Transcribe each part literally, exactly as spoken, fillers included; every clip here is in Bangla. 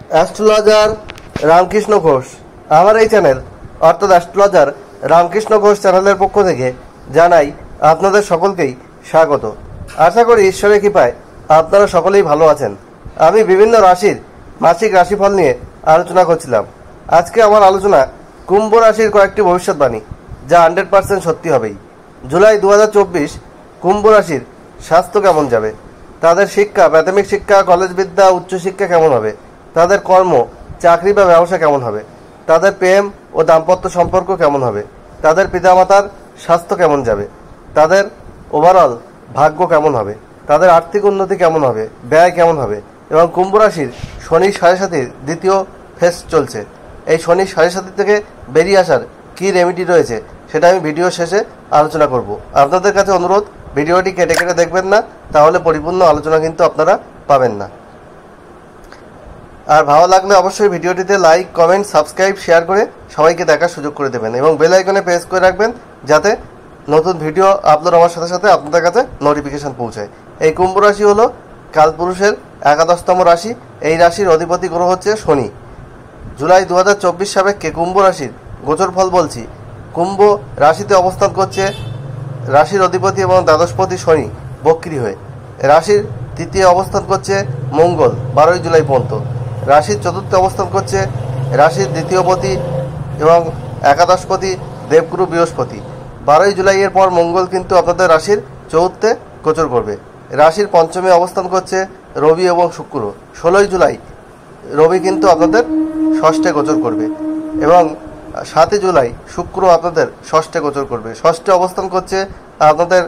অ্যাস্ট্রোলজার রামকৃষ্ণ ঘোষ। আমার এই চ্যানেল অর্থাৎ অ্যাস্ট্রোলজার রামকৃষ্ণ ঘোষ চ্যানেলের পক্ষ থেকে জানাই আপনাদের সকলকেই স্বাগত। আশা করি ঈশ্বরের কৃপায় আপনারা সকলেই ভালো আছেন। আমি বিভিন্ন রাশির মাসিক রাশিফল নিয়ে আলোচনা করছিলাম। আজকে আমার আলোচনা কুম্ভ রাশির কয়েকটি ভবিষ্যৎবাণী, যা হান্ড্রেড পার্সেন্ট সত্যি হবেই। জুলাই দু হাজার চব্বিশ কুম্ভ রাশির স্বাস্থ্য কেমন যাবে, তাদের শিক্ষা, প্রাথমিক শিক্ষা, কলেজ বিদ্যা, উচ্চশিক্ষা কেমন হবে, তাদের কর্ম, চাকরি বা ব্যবসা কেমন হবে, তাদের প্রেম ও দাম্পত্য সম্পর্ক কেমন হবে, তাদের পিতামাতার স্বাস্থ্য কেমন যাবে, তাদের ওভারঅল ভাগ্য কেমন হবে, তাদের আর্থিক উন্নতি কেমন হবে, ব্যয় কেমন হবে, এবং কুম্ভ রাশির শনি সাড়ে সাতির দ্বিতীয় ফেজ চলছে। এই শনি সাড়ে সাতি থেকে বেরিয়ে আসার কী রেমেডি রয়েছে সেটা আমি ভিডিও শেষে আলোচনা করব। আপনাদের কাছে অনুরোধ, ভিডিওটি কেটে কেটে দেখবেন না, তাহলে পরিপূর্ণ আলোচনা কিন্তু আপনারা পাবেন না। আর ভালো লাগলে অবশ্যই ভিডিওটিতে লাইক, কমেন্ট, সাবস্ক্রাইব, শেয়ার করে সবাইকে দেখার সুযোগ করে দেবেন এবং বেল আইকনে প্রেস করে রাখবেন, যাতে নতুন ভিডিও আপলোড হওয়ার সাথে সাথে আপনাদের কাছে নোটিফিকেশান পৌঁছায়। এই কুম্ভ রাশি হলো কালপুরুষের একাদশতম রাশি। এই রাশির অধিপতি গ্রহ হচ্ছে শনি। জুলাই দু হাজার চব্বিশ সাপেক্ষে কুম্ভ রাশির গোচর ফল বলছি। কুম্ভ রাশিতে অবস্থান করছে রাশির অধিপতি এবং দ্বাদশপতি শনি বক্রী হয়ে। রাশির তৃতীয় অবস্থান করছে মঙ্গল বারোই জুলাই পর্যন্ত। রাশির চতুর্থ অবস্থান করছে রাশির দ্বিতীয়পতি এবং একাদশপতি দেবগুরু বৃহস্পতি। বারোই জুলাইয়ের পর মঙ্গল কিন্তু আপনাদের রাশির চতুর্থে গোচর করবে। রাশির পঞ্চমে অবস্থান করছে রবি এবং শুক্র। ষোলোই জুলাই রবি কিন্তু আপনাদের ষষ্ঠে গোচর করবে এবং সাতই জুলাই শুক্র আপনাদের ষষ্ঠে গোচর করবে। ষষ্ঠে অবস্থান করছে আপনাদের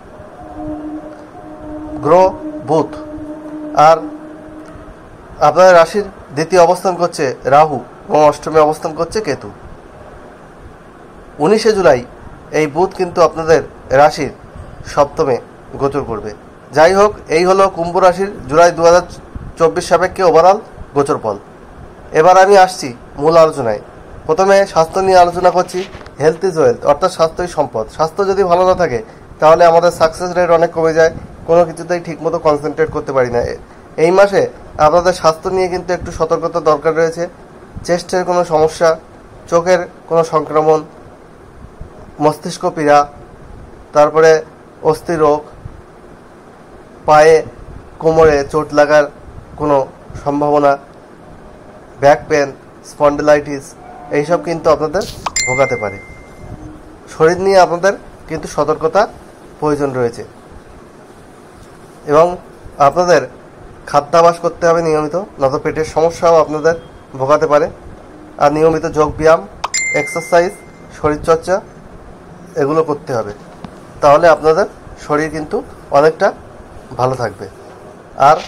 গ্রহ বুধ। আর আপনাদের রাশির দ্বিতীয় অবস্থান করছে রাহু এবং অষ্টমে অবস্থান করছে কেতু। উনিশে জুলাই এই বুধ কিন্তু আপনাদের রাশির সপ্তমে গোচর করবে। যাই হোক, এই হলো কুম্ভ রাশির জুলাই দু হাজার চব্বিশ সাপেক্ষে ওভারঅল গোচর ফল। এবার আমি আসছি মূল আলোচনায়। প্রথমে স্বাস্থ্য নিয়ে আলোচনা করছি। হেলথ ইজ ওয়েলথ, অর্থাৎ স্বাস্থ্যই সম্পদ। স্বাস্থ্য যদি ভালো না থাকে তাহলে আমাদের সাকসেস রেট অনেক কমে যায়, কোনো কিছুতেই ঠিকমতো কনসেন্ট্রেট করতে পারি না। এই মাসে আপনাদের স্বাস্থ্য নিয়ে কিন্তু একটু সতর্কতা দরকার রয়েছে। চেস্টের কোনো সমস্যা, চোখের কোনো সংক্রমণ, মস্তিষ্ক পীড়া, তারপরে অস্থি রোগ, পায়ে কোমরে চোট লাগার কোনো সম্ভাবনা, ব্যাক পেন, স্পন্ডিলাইটিস, এইসব কিন্তু আপনাদের ভোগাতে পারে। শরীর নিয়ে আপনাদের কিন্তু সতর্কতা প্রয়োজন রয়েছে এবং আপনাদের খাদ্যাভ্যাস করতে হবে নিয়মিত, নয়তো পেটের সমস্যাও আপনাদের ভোগাতে পারে। আর নিয়মিত যোগ ব্যায়াম, এক্সারসাইজ, শরীরচর্চা এগুলো করতে হবে, তাহলে আপনাদের শরীর কিন্তু অনেকটা ভালো থাকবে। আর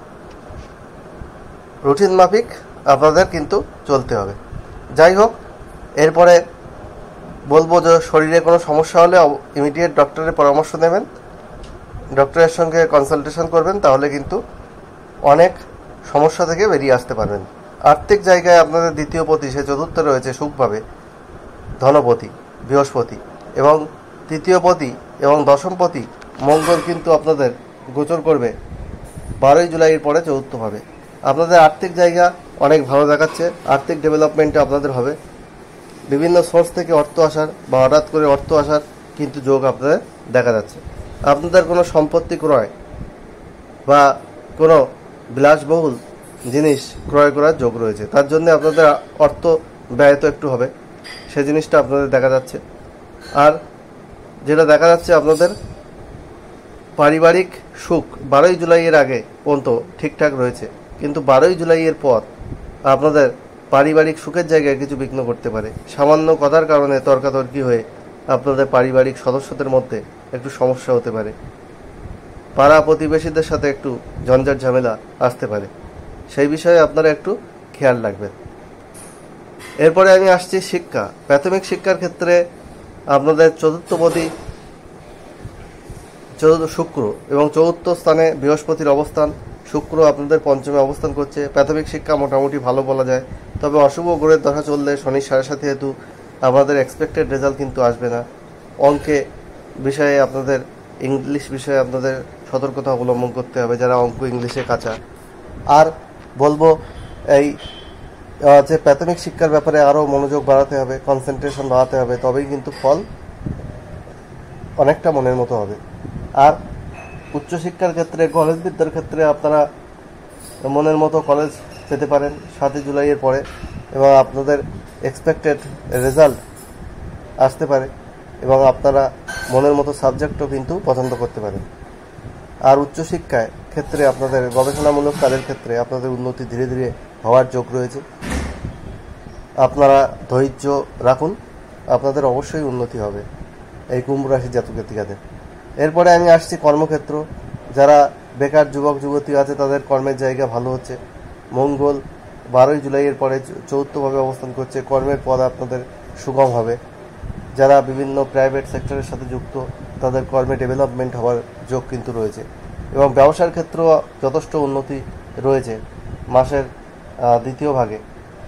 রুটিন মাফিক আপনাদের কিন্তু চলতে হবে। যাই হোক, এরপরে বলবো যে শরীরে কোনো সমস্যা হলে ইমিডিয়েট ডক্টরের পরামর্শ নেবেন, ডক্টরের সঙ্গে কনসালটেশন করবেন, তাহলে কিন্তু অনেক সমস্যা থেকে বেরিয়ে আসতে পারবেন। আর্থিক জায়গায় আপনাদের দ্বিতীয় পতি, সে চতুর্থে রয়েছে সুখভাবে ধনপতি বৃহস্পতি, এবং তৃতীয় পতি এবং দশমপতি মঙ্গল কিন্তু আপনাদের গোচর করবে বারোই জুলাইয়ের পরে চতুর্থভাবে। আপনাদের আর্থিক জায়গা অনেক ভালো দেখাচ্ছে, আর্থিক ডেভেলপমেন্টে আপনাদের হবে। বিভিন্ন সোর্স থেকে অর্থ আসার বা হঠাৎ করে অর্থ আসার কিন্তু যোগ আপনাদের দেখা যাচ্ছে। আপনাদের কোনো সম্পত্তি ক্রয় বা কোনো বিলাসবহুল জিনিস ক্রয় করার যোগ রয়েছে, তার জন্য আপনাদের অর্থ ব্যয় তো একটু হবে, সে জিনিসটা আপনাদের দেখা যাচ্ছে। আর যেটা দেখা যাচ্ছে আপনাদের পারিবারিক সুখ বারোই জুলাইয়ের আগে পর্যন্ত ঠিকঠাক রয়েছে, কিন্তু বারোই জুলাইয়ের পর আপনাদের পারিবারিক সুখের জায়গায় কিছু বিঘ্ন করতে পারে। সামান্য কথার কারণে তর্কাতর্কি হয়ে আপনাদের পারিবারিক সদস্যদের মধ্যে একটু সমস্যা হতে পারে। পাড়া প্রতিবেশীদের সাথে একটু ঝঞ্ঝাট ঝামেলা আসতে পারে, সেই বিষয়ে আপনারা একটু খেয়াল রাখবেন। এরপরে আমি আসছি শিক্ষা। প্রাথমিক শিক্ষার ক্ষেত্রে আপনাদের চতুর্থপতি চতুর্থ শুক্র এবং চতুর্থ স্থানে বৃহস্পতির অবস্থান। শুক্র আপনাদের পঞ্চমে অবস্থান করছে। প্রাথমিক শিক্ষা মোটামুটি ভালো বলা যায়, তবে অশুভ গ্রহের দশা চললে শনি সাড়ে সাথে হেতু আপনাদের এক্সপেক্টেড রেজাল্ট কিন্তু আসবে না। অঙ্কে বিষয়ে আপনাদের, ইংলিশ বিষয়ে আপনাদের সতর্কতা অবলম্বন করতে হবে যারা অঙ্ক ইংলিশে কাঁচা। আর বলবো এই যে প্রাথমিক শিক্ষার ব্যাপারে আরও মনোযোগ বাড়াতে হবে, কনসেন্ট্রেশন বাড়াতে হবে, তবেই কিন্তু ফল অনেকটা মনের মতো হবে। আর উচ্চশিক্ষার ক্ষেত্রে, কলেজ বিদ্যার ক্ষেত্রে আপনারা মনের মতো কলেজ পেতে পারেন সাতই জুলাইয়ের পরে, এবং আপনাদের এক্সপেক্টেড রেজাল্ট আসতে পারে, এবং আপনারা মনের মতো সাবজেক্টও কিন্তু পছন্দ করতে পারেন। আর উচ্চশিক্ষায় ক্ষেত্রে আপনাদের গবেষণামূলক কাজের ক্ষেত্রে আপনাদের উন্নতি ধীরে ধীরে হওয়ার যোগ রয়েছে। আপনারা ধৈর্য রাখুন, আপনাদের অবশ্যই উন্নতি হবে এই কুম্ভ রাশির জাতক জাতিকাদের। এরপরে আমি আসছি কর্মক্ষেত্র। যারা বেকার যুবক যুবতী আছে তাদের কর্মের জায়গা ভালো হচ্ছে। মঙ্গল বারোই জুলাইয়ের পরে চতুর্থভাবে অবস্থান করছে, কর্মের পদ আপনাদের সুগম হবে। যারা বিভিন্ন প্রাইভেট সেক্টরের সাথে যুক্ত তাদের কর্মে ডেভেলপমেন্ট হওয়ার যোগ কিন্তু রয়েছে, এবং ব্যবসার ক্ষেত্রেও যথেষ্ট উন্নতি রয়েছে মাসের দ্বিতীয় ভাগে,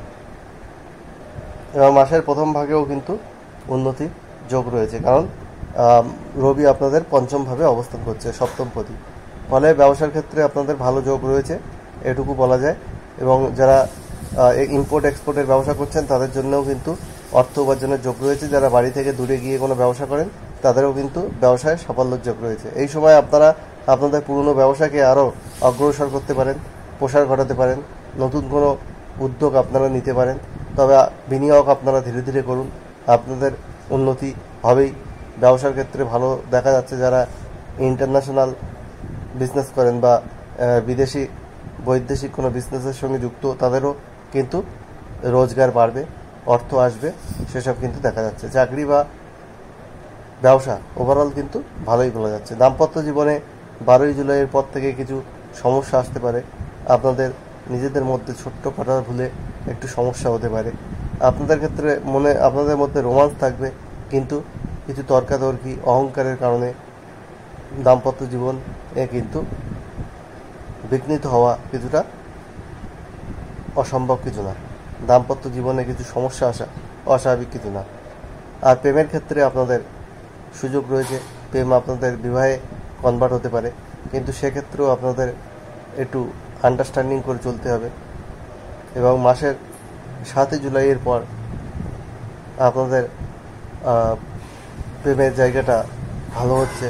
এবং মাসের প্রথম ভাগেও কিন্তু উন্নতির যোগ রয়েছে, কারণ রবি আপনাদের পঞ্চমভাবে অবস্থান করছে, সপ্তমপতি। ফলে ব্যবসার ক্ষেত্রে আপনাদের ভালো যোগ রয়েছে এটুকু বলা যায়। এবং যারা ইম্পোর্ট এক্সপোর্টের ব্যবসা করছেন তাদের জন্যও কিন্তু অর্থ উপার্জনের যোগ রয়েছে। যারা বাড়ি থেকে দূরে গিয়ে কোনো ব্যবসা করেন তাদেরও কিন্তু ব্যবসায় সাফল্যের যোগ রয়েছে। এই সময় আপনারা আপনাদের পুরনো ব্যবসাকে আরও অগ্রসর করতে পারেন, প্রসার ঘটাতে পারেন, নতুন কোনো উদ্যোগ আপনারা নিতে পারেন। তবে বিনিয়োগ আপনারা ধীরে ধীরে করুন, আপনাদের উন্নতি হবেই। ব্যবসার ক্ষেত্রে ভালো দেখা যাচ্ছে। যারা ইন্টারন্যাশনাল বিজনেস করেন বা বিদেশি বৈদেশিক কোনো বিজনেসের সঙ্গে যুক্ত তাদেরও কিন্তু রোজগার বাড়বে, অর্থ আসবে, সেসব কিন্তু দেখা যাচ্ছে। চাকরি বা ব্যবসা ওভারঅল কিন্তু ভালোই বলা যাচ্ছে। দাম্পত্য জীবনে বারোই জুলাইয়ের পর থেকে কিছু সমস্যা আসতে পারে। আপনাদের নিজেদের মধ্যে ছোট্ট কথা ভুলে একটু সমস্যা হতে পারে। আপনাদের ক্ষেত্রে মনে আপনাদের মধ্যে রোমান্স থাকবে, কিন্তু কিছু তর্কাতর্কি অহংকারের কারণে দাম্পত্য জীবন এ কিন্তু বিঘ্নিত হওয়া কিছুটা অসম্ভব কিছু না। দাম্পত্য জীবনে কিছু সমস্যা আসা অস্বাভাবিক কিছু না। আর প্রেমের ক্ষেত্রে আপনাদের সুযোগ রয়েছে, প্রেম আপনাদের বিবাহে কনভার্ট হতে পারে, কিন্তু সেক্ষেত্রেও আপনাদের একটু আন্ডারস্ট্যান্ডিং করে চলতে হবে। এবং মাসের সাতই জুলাইয়ের পর আপনাদের প্রেমের জায়গাটা ভালো হচ্ছে,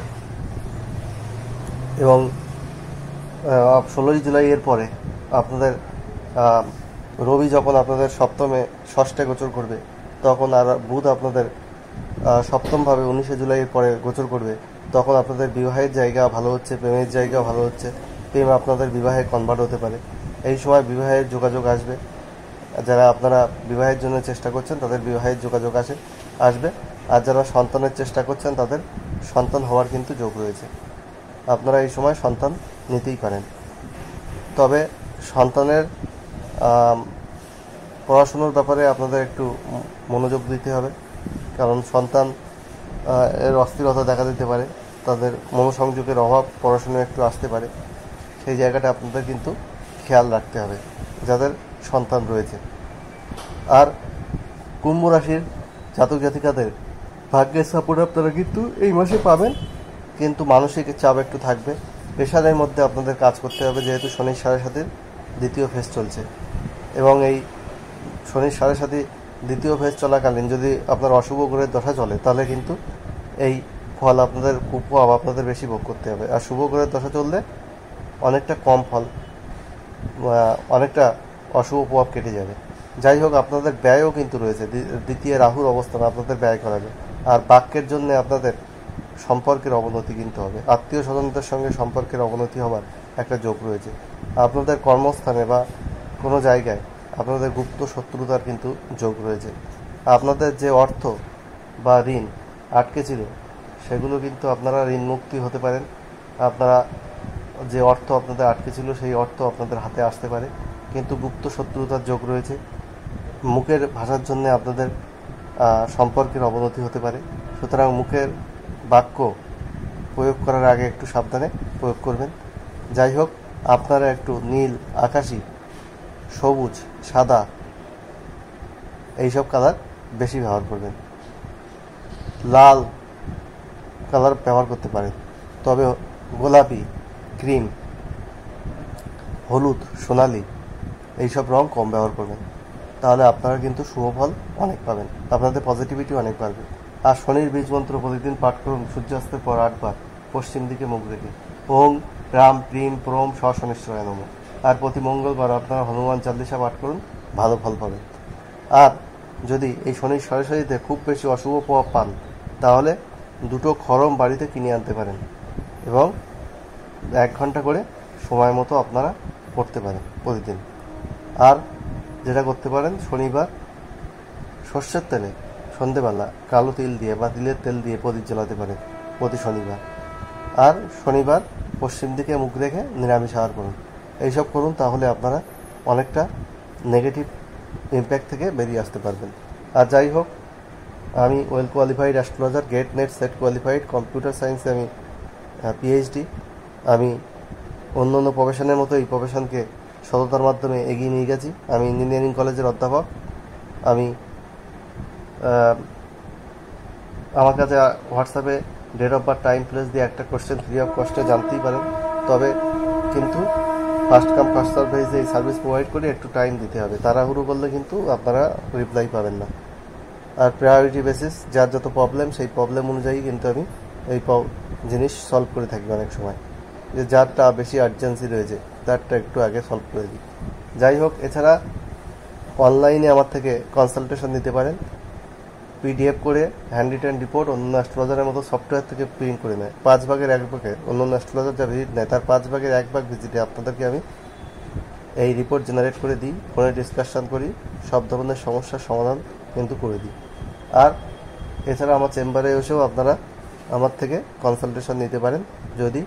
এবং ষোলোই জুলাইয়ের পরে আপনাদের রবি যখন আপনাদের সপ্তমে ষষ্ঠে গোচর করবে, তখন আর বুধ আপনাদের সপ্তমভাবে উনিশে জুলাইয়ের পরে গোচর করবে, তখন আপনাদের বিবাহের জায়গা ভালো হচ্ছে, প্রেমের জায়গা ভালো হচ্ছে, প্রেম আপনাদের বিবাহে কনভার্ট হতে পারে। এই সময় বিবাহের যোগাযোগ আসবে। যারা আপনারা বিবাহের জন্য চেষ্টা করছেন তাদের বিবাহের যোগাযোগ আসে আসবে আর যারা সন্তানের চেষ্টা করছেন তাদের সন্তান হওয়ার কিন্তু যোগ রয়েছে। আপনারা এই সময় সন্তান নিতেই পারেন, তবে সন্তানের পড়াশুনোর ব্যাপারে আপনাদের একটু মনোযোগ দিতে হবে, কারণ সন্তান এর অস্থিরতা দেখা দিতে পারে, তাদের মনোসংযোগের অভাব পড়াশুনো একটু আসতে পারে। সেই জায়গাটা আপনাদের কিন্তু খেয়াল রাখতে হবে যাদের সন্তান রয়েছে। আর কুম্ভ রাশির জাতক জাতিকাদের ভাগ্যের সাপোর্ট আপনারা কিন্তু এই মাসে পাবেন, কিন্তু মানসিক চাপ একটু থাকবে। প্রেশারের মধ্যে আপনাদের কাজ করতে হবে, যেহেতু শনির সাড়ে সাথে দ্বিতীয় ফেজ চলছে, এবং এই শনির সাড়ে সাথে দ্বিতীয় ফেজ চলাকালীন যদি আপনার অশুভ গ্রহের দশা চলে তাহলে কিন্তু এই ফল আপনাদের কুপ্রভাব আপনাদের বেশি ভোগ করতে হবে। আর শুভ গ্রহের দশা চললে অনেকটা কম ফল, অনেকটা অশুভ প্রভাব কেটে যাবে। যাই হোক, আপনাদের ব্যয়ও কিন্তু রয়েছে, দ্বিতীয় রাহুর অবস্থান আপনাদের ব্যয় করাবে। আর বাক্যের জন্য আপনাদের সম্পর্কের অবনতি কিন্তু হবে, আত্মীয় স্বজনদের সঙ্গে সম্পর্কের অবনতি হওয়ার একটা যোগ রয়েছে। আপনাদের কর্মস্থানে বা কোনো জায়গায় আপনাদের গুপ্ত শত্রুতার কিন্তু যোগ রয়েছে। আপনাদের যে অর্থ বা ঋণ আটকে ছিল সেগুলো কিন্তু আপনারা ঋণ মুক্তি হতে পারেন। আপনারা যে অর্থ আপনাদের আটকে ছিল সেই অর্থ আপনাদের হাতে আসতে পারে, কিন্তু গুপ্ত শত্রুতার যোগ রয়েছে। মুখের ভাষার জন্য আপনাদের সম্পর্কের অবনতি হতে পারে, সুতরাং মুখের বাক্য প্রয়োগ করার আগে একটু সাবধানে প্রয়োগ করবেন। যাই হোক, আপনারা একটু নীল, আকাশি, সবুজ, সাদা এইসব কালার বেশি ব্যবহার করবেন। লাল কালার ব্যবহার করতে পারেন, তবে গোলাপি, ক্রিম, হলুদ, সোনালি এইসব রং কম ব্যবহার করবেন, তাহলে আপনারা কিন্তু শুভ ফল অনেক পাবেন, আপনাদের পজিটিভিটি অনেক বাড়বে। আর শনির বীজ মন্ত্র প্রতিদিন পাঠ করুন সূর্যাস্তের পর আটবার পশ্চিম দিকে মুখ রেখে, ওং রাম প্রিম প্রোম স শনিশ্বরায় নমঃ। আর প্রতি মঙ্গলবার আপনারা হনুমান চালিসা পাঠ করুন, ভালো ফল পাবেন। আর যদি এই শনির সরাসরিতে খুব বেশি অশুভ প্রভাব পান, তাহলে দুটো খড়ম বাড়িতে কিনে আনতে পারেন এবং এক ঘন্টা করে সময় মতো আপনারা করতে পারেন প্রতিদিন। আর যেটা করতে পারেন, শনিবার সর্ষের তেলে সন্ধেবেলা কালো তিল দিয়ে বা তিলের তেল দিয়ে প্রদীপ জ্বালাতে পারেন প্রতি শনিবার। আর শনিবার পশ্চিম দিকে মুখ রেখে নিরামিষ আহার করুন। এইসব করুন, তাহলে আপনারা অনেকটা নেগেটিভ ইম্প্যাক্ট থেকে বেরিয়ে আসতে পারবেন। আর যাই হোক, আমি well qualified astrologer, GATE NET SET qualified, computer সায়েন্সে আমি পিএইচডি। আমি অন্য অন্য প্রফেশনের মতো এই প্রফেশনকে সততার মাধ্যমে এগিয়ে নিয়ে গেছি। আমি ইঞ্জিনিয়ারিং কলেজের অধ্যাপক। আমি আমার কাছে হোয়াটসঅ্যাপে date of birth time place দিয়ে একটা কোশ্চেন ফ্রি অফ কস্টে জানতেই পারেন। তবে কিন্তু ফার্স্ট কাম ফার্স্ট সার্ভ বেসে এই সার্ভিস প্রোভাইড করে একটু টাইম দিতে হবে, তাড়াহুড়ো করলে কিন্তু আপনারা রিপ্লাই পাবেন না। আর প্রায়োরিটি বেসিস, যার যত প্রবলেম সেই প্রবলেম অনুযায়ী কিন্তু আমি এই জিনিস সলভ করে থাকি অনেক সময়, যে যারটা বেশি আর্জেন্সি রয়েছে তারটা একটু আগে সলভ করে দিই। যাই হোক, এছাড়া অনলাইনে আমার থেকে কনসালটেশন নিতে পারেন। পিডিএফ করে হ্যান্ড রিটেন রিপোর্ট অন্য অ্যাস্ট্রোলজারের মতো সফটওয়্যার থেকে প্রিন্ট করে নেয়। পাঁচ ভাগের এক ভাগে অন্য অন্য অ্যাস্ট্রোলজার যা ভিজিট নেয় তার পাঁচ ভাগের এক ভাগ ভিজিটে আপনাদেরকে আমি এই রিপোর্ট জেনারেট করে দিই, ফোনে ডিসকাশন করি, সব ধরনের সমস্যার সমাধান কিন্তু করে দিই। আর এছাড়া আমার চেম্বারে এসেও আপনারা আমার থেকে কনসালটেশন নিতে পারেন যদি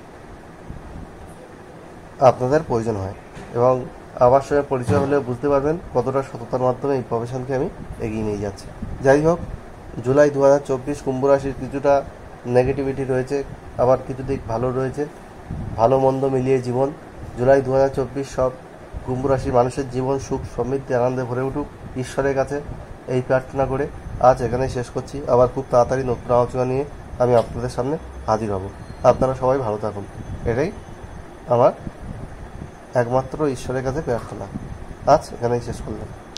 আপনাদের প্রয়োজন হয়, এবং আমার সঙ্গে পরিচয় হলে বুঝতে পারবেন কতটা সততার মাধ্যমে এই প্রফেশনকে আমি এগিয়ে নিয়ে যাচ্ছি। যাই হোক, জুলাই দু হাজার চব্বিশ কুম্ভ রাশির কিছুটা নেগেটিভিটি রয়েছে, আবার কিছু দিক ভালো রয়েছে, ভালো মন্দ মিলিয়ে জীবন। জুলাই দু হাজার চব্বিশ সব কুম্ভ রাশির মানুষের জীবন সুখ সমৃদ্ধি আনন্দে ভরে উঠুক ঈশ্বরের কাছে এই প্রার্থনা করে আজ এখানেই শেষ করছি। আবার খুব তাড়াতাড়ি নতুন আলোচনা নিয়ে আমি আপনাদের সামনে হাজির হব। আপনারা সবাই ভালো থাকুন, এটাই আমার একমাত্র ঈশ্বরের কাছে প্রার্থনা। আজ এখানেই শেষ করলাম।